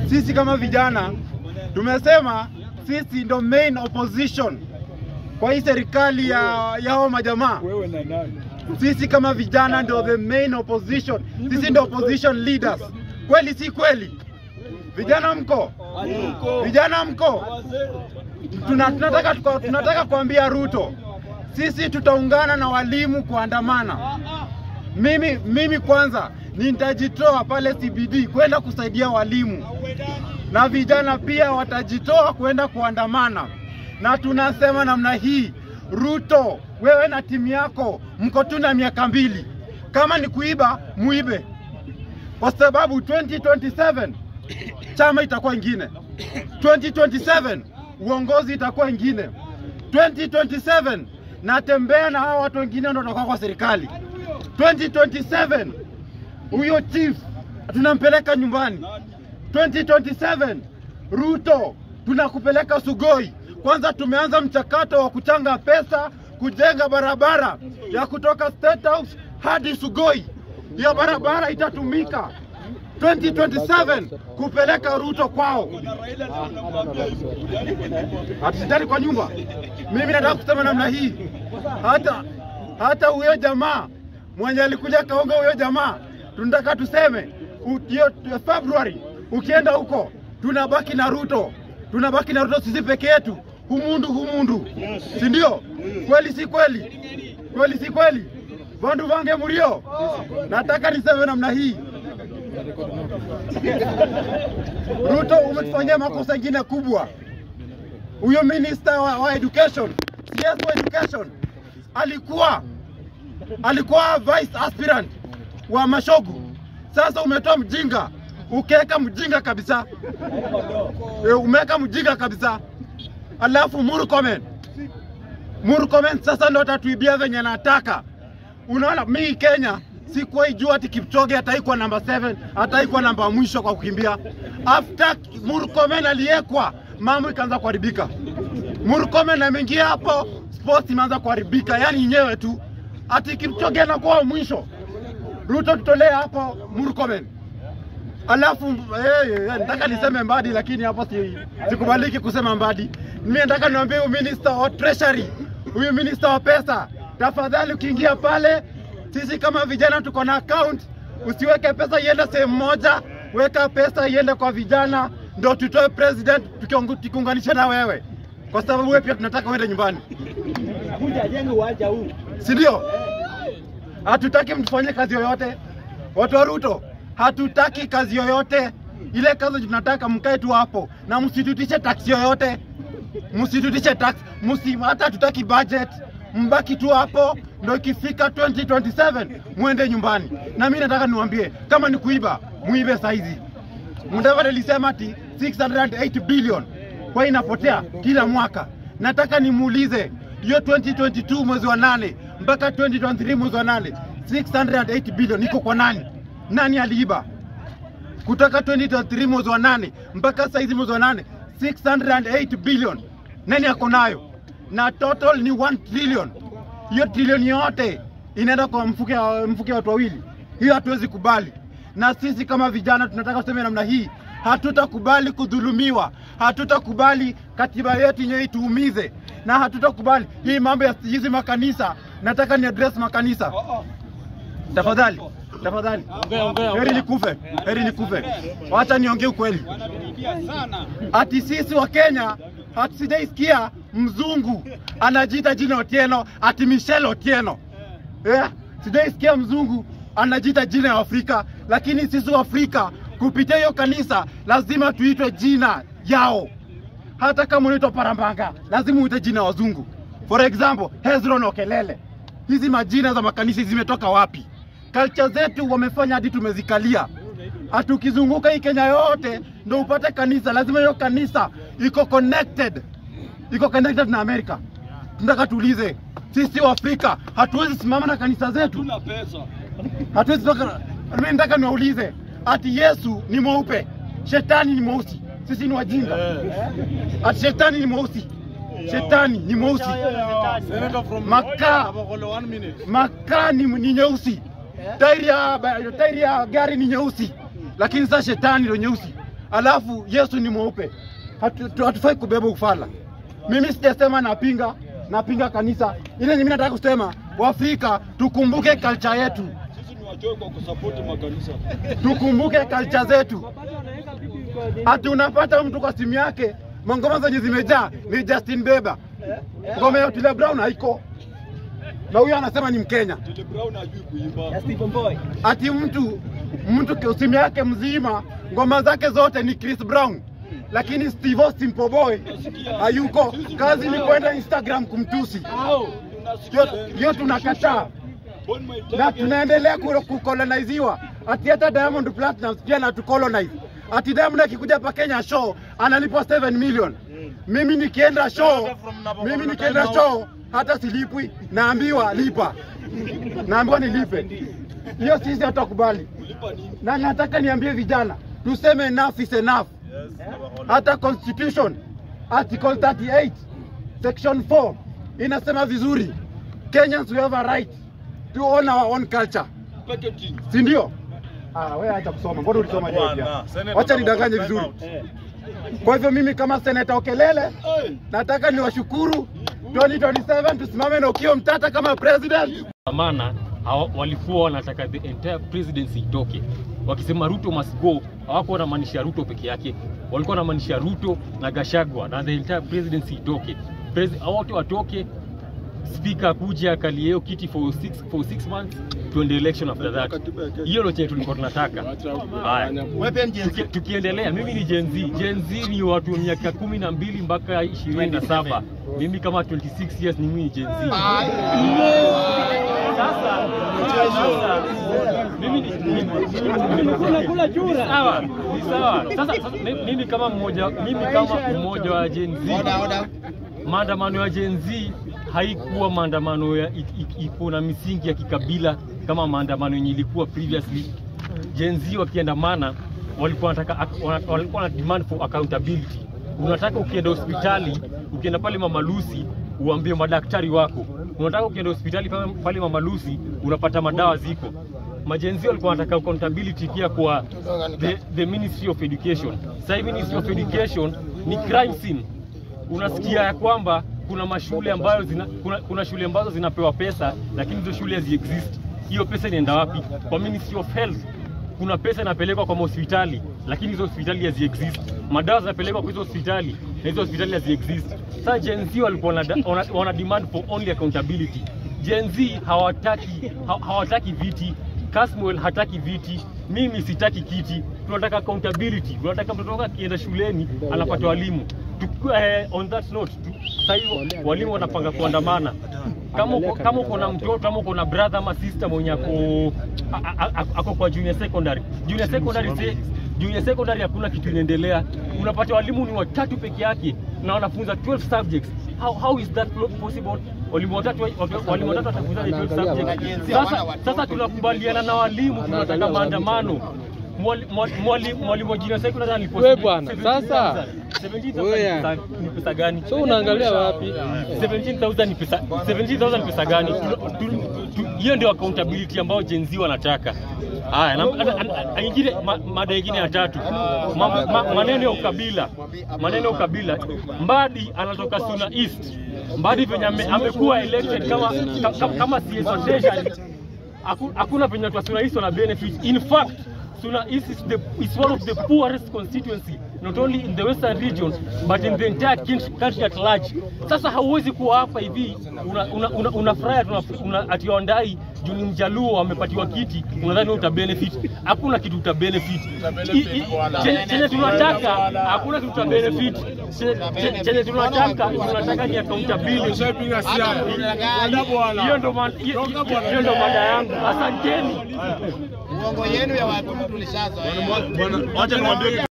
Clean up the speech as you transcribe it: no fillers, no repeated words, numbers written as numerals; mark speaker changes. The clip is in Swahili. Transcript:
Speaker 1: sisi kama vijana tumesema sisi ndo main opposition kwa hii serikali ya hao majamaa. Sisi kama vijana ndo the main opposition. Sisi ndo opposition leaders. Kweli si kweli? Vijana mko? Vijana mko? Tunataka kuambia Ruto, sisi tutaungana na walimu kuandamana. Mimi kwanza nitajitoa pale CBD kwenda kusaidia walimu, na vijana pia watajitoa kwenda kuandamana. Na tunasema namna hii, Ruto, wewe na timu yako mko tu na miaka 2. Kama ni kuiba, muibe, kwa sababu 2027 chama itakuwa ingine, 2027 uongozi itakuwa ingine, 2027 natembea na hao watu wengine ndio watakuwa kwa serikali. 2027 huyo chief tunampeleka nyumbani. 2027 Ruto tunakupeleka Sugoi. Kwanza tumeanza mchakato wa kuchanga pesa kujenga barabara ya kutoka State House hadi Sugoi. Hiyo barabara itatumika 2027 kupeleka Ruto kwao. Hatusitari kwa nyumba. Mimi nataka kusema namna hii, hata huyo jamaa mwenye alikuja kaonga, huyo jamaa tunataka tuseme February ukienda huko tunabaki na Ruto. Tunabaki na Ruto sisi peke yetu. Humundu. Si ndio? Kweli si kweli? Kweli si kweli? Vandu vange murio. Nataka niseme namna hii, Ruto umetufanyia makosa mengine kubwa. Huyo minister wa education, CS wa education, alikuwa vice aspirant wa Mashogu. Sasa umetoa mjinga, ukeka mjinga kabisa. Umeka mjinga kabisa. Alafu Murkomen sasa ndo atatuibia venye nataka. Unaona, mimi Kenya sikuwa ijua ati Kipchoge ataikuwa namba 7, ataikuwa namba mwisho kwa kukimbia. After Murkomen aliyekwa, mambo ikaanza kuharibika. Murkomen ameingia hapo, sports imeanza kuharibika. Yani yenyewe tu ati Kipchoge anakuwa mwisho. Ruto tutolee hapo Murkomen. Alafu nataka niseme Mbadi, lakini hapo sikubaliki kusema Mbadi. Mimi nataka niambie huyu minister wa treasury, huyu minister wa pesa, tafadhali ukiingia pale, sisi kama vijana tuko na account, usiweke pesa iende sehemu moja, weka pesa iende kwa vijana, ndio tutoe president tukiunganisha na wewe. Kwa sababu wewe pia tunataka uende nyumbani.
Speaker 2: Kuja jenga uwanja huu.
Speaker 1: Si ndio? Hatutaki mtufanye kazi yoyote. Watu wa Ruto, hatutaki kazi yoyote. Ile kazi tunataka mkae tu hapo na msitutishe tax yoyote. Msitutishe tax, hata tutaki budget. Mbaki tu hapo, ndio ikifika 2027 muende nyumbani. Na mimi nataka niwaambie, kama ni kuiba, muibe saizi. Mudavadi alisema ati 608 billion kwa inapotea kila mwaka. Nataka nimuulize, hiyo 2022 mwezi wa 8 mpaka 2023 mwezi wa 8, 608 billion iko kwa nani? Nani aliiba? Kutoka 2023 mwezi wa 8 mpaka saizi mwezi wa 8, 608 billion. Nani yako nayo? Na total ni 1 trillion. Hiyo trilioni yote inaenda kwa mfuke watu wawili. Hiyo hatuwezi kubali. Na sisi kama vijana tunataka kusema namna hii, hatutakubali kudhulumiwa. Hatutakubali katiba yetu yenyewe ituumize. Na hatutakubali hii mambo ya hizi makanisa. Nataka ni address makanisa. Tafadhali. Heri nikufe. Wacha niongee ukweli. Ati sisi wa Kenya hatusijaisikia mzungu anajiita jina Otieno, ati Michelle Otieno. Sijaisikia mzungu anajiita jina ya Afrika, lakini sisi wa Afrika kupitia hiyo kanisa lazima tuitwe jina yao. Hata kama unaitwa Parambanga, lazima uite jina wazungu. For example, Hezron Okelele. Hizi majina za makanisa zimetoka wapi? Culture zetu wamefanya hadi tumezikalia. Hatukizunguka hii Kenya yote ndio upate kanisa, lazima hiyo kanisa iko connected na Amerika. Tunataka tuulize, sisi wa Afrika hatuwezi simama na kanisa zetu.
Speaker 2: Tuna pesa.
Speaker 1: Hatuwezi toka. Mimi nataka niwaulize, ati Yesu ni mweupe, shetani ni mweusi. Sisi ni wajinga. Ati shetani ni mweusi. Shetani ni mweusi. Makaa ni nyeusi. Tairi ya gari ni nyeusi. Lakini sasa shetani ndio nyeusi. alafu Yesu ni mweupe. Hatufai kubeba ufala. Mimi sijasema napinga kanisa. Ile mimi nataka kusema Waafrika tukumbuke culture yetu.
Speaker 3: Sisi ni wachoyo kwa kusupport makanisa.
Speaker 1: Tukumbuke culture zetu. Ati unapata mtu kwa simu yake ngoma zenye zimejaa ni Justin Bieber. Ngoma ya Otile Brown haiko. Na huyo anasema ni Mkenya.
Speaker 3: Otile Brown hajui kuimba.
Speaker 2: Stephen Boy.
Speaker 1: Ati mtu kwa simu yake mzima ngoma zake zote ni Chris Brown. Lakini Steve Simple Boy hayuko. Kazi ni kwenda Instagram kumtusi. Hiyo tunakataa. Na tunaendelea kukoloniziwa. Ati hata Diamond Platnumz pia na tukolonize. Ati Diamond akikuja hapa Kenya show analipwa 7 million. Mimi nikienda show hata silipwi, naambiwa lipa. Naambiwa nilipe. Hiyo sisi hatakubali. Na nataka niambie vijana, tuseme enough is enough. Hata Constitution Article 38 Section 4 inasema vizuri, Kenyans we have a right to own our own culture. Si ndio? Wewe acha kusoma. Mbona ulisoma hiyo pia? Acha nidanganye vizuri. Kwa hivyo mimi kama Senator Okelele nataka niwashukuru 2027 tusimame na Okiya Mtata kama president.
Speaker 4: Maana walikuwa wanataka the entire presidency itoke. Wakisema Ruto must go, hawakuwa wanamaanisha Ruto peke yake. Walikuwa wanamaanisha Ruto na Gachagua na the entire presidency itoke. Wote watoke, speaker kuja akalie kiti for 6 months to the election after that. Hiyo ndio chenye tulikuwa tunataka. Haya. Tukiendelea, mimi ni Gen Z. Gen Z ni watu wa miaka 12 mpaka 27. Mimi kama 26 years ni mimi Gen Z. Sasa mimi kula chura. Sawa. Sasa mimi kama mmoja wa Gen Z. Maandamano ya Gen Z haikuwa maandamano ya iko na misingi ya kikabila kama maandamano yenye ilikuwa previously. Gen Z wakiandamana walikuwa na demand for accountability. Unataka ukienda hospitali, ukienda pale Mama Lucy uambie madaktari wako. Unataka ukienda hospitali pale Mama Lucy unapata madawa ziko. Gen Z walikuwa wanataka accountability pia kwa the Ministry of Education. Sasa Ministry of Education ni crime scene. Unasikia ya kwamba kuna mashule ambayo kuna shule ambazo zinapewa pesa lakini hizo shule haziexist. Hiyo pesa inaenda wapi? Kwa Ministry of Health kuna pesa inapelekwa kwa hospitali lakini hizo hospitali haziexist. Madawa zinapelekwa kwa hizo hospitali na hizo hospitali haziexist. Sasa Gen Z walikuwa wana demand for only accountability. Gen Z hawataki viti. Kasmuel hataki viti, mimi sitaki kiti. Tunataka accountability. Tunataka mtoto wako akienda shuleni anapata walimu. On that note, sasa walimu wanapanga kuandamana. Kama uko na mtoto, kama uko na brother ama sister mwenye ako kwa junior secondary. Junior secondary hakuna kitu inaendelea. Unapata walimu ni 3 peke yake na wanafunza 12 subjects. How is that possible? Walimu watatu watafunza 12 subjects. Sasa tunakubaliana na walimu tunataka maandamano. Mwalimu wa junior secondary alipost.
Speaker 5: Wewe bwana, sasa
Speaker 4: 17,000 ni pesa gani?
Speaker 5: So unaangalia wapi?
Speaker 4: 17,000 ni pesa. 17,000 ni pesa gani? Hiyo ndio accountability ambayo Gen Z wanataka. Haya, na nyingine mada nyingine ya tatu. Maneno ya ukabila. Mbadi anatoka Suna East. Mbadi venye amekuwa elected kama CS wa Treasury. Hakuna venye watu wa Suna East wana benefit. In fact, Suna East is one of the poorest constituency, not only in the western region but in the entire country at large. Sasa hauwezi kuwa hapa hivi unafurahia ati Wandai juu ni Mjaluo amepatiwa kiti, unadhani utabenefit. Hakuna kitu utabenefit. Chenye tunataka hakuna kitu utabenefit. Chenye tunataka ni accountability. Hiyo ndo mada yangu. Asanteni.
Speaker 6: Uongo yenu ya watu tulishazoea.
Speaker 3: Acha niwaambie